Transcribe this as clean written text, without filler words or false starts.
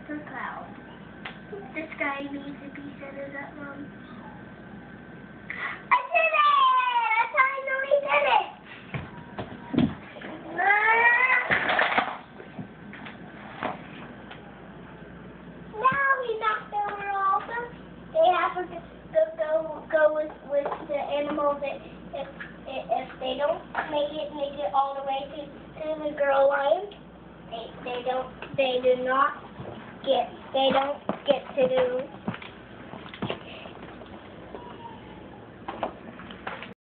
the cloud. This guy needs to be centered up, Mom. I did it! I finally did it! Now we knocked over all the. They have to go with the animals that if they don't make it all the way to the girl line, they don't get to do